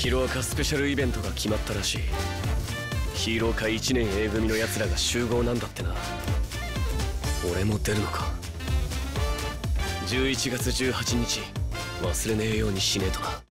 ヒロアカスペシャルイベントが決まったらしい。ヒーロー科1年 A 組の奴らが集合なんだってな。俺も出るのか。11月18日忘れねえようにしねえとな。